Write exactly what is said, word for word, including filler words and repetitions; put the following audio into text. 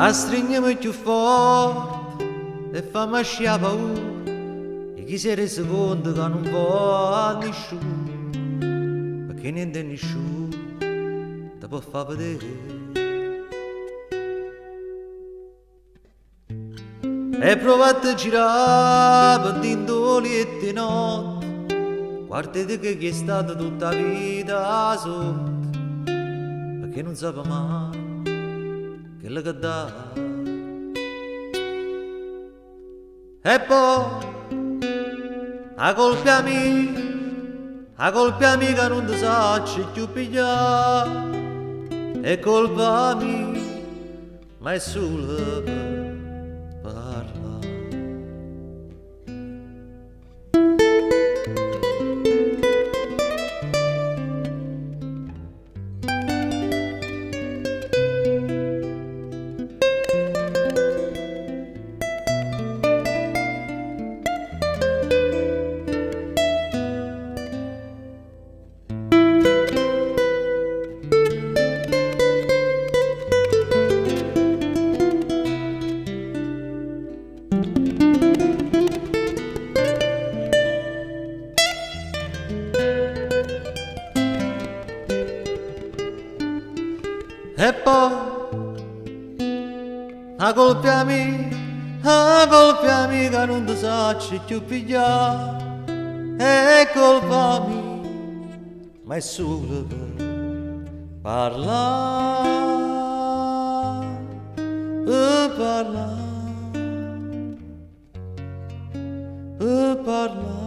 a stringermi più forte e fammi asciare paura e chi si è reso conto che non può a nessuno, perché niente e nessuno ti può far vedere. E provate a girare per dindoli e di notte, guardate che chi è stato tutta la vita sotto, perché non sapeva mai che la che dà. E poi a colpa mia, a colpa mia che non ti sacci più pigliare, è colpa mia, ma è solo per parlare. E poi a colpa mia, a colpa mia che non ti sacci più pigliare, è colpa mia, ma è solo per parlare, per parlare, per parlare.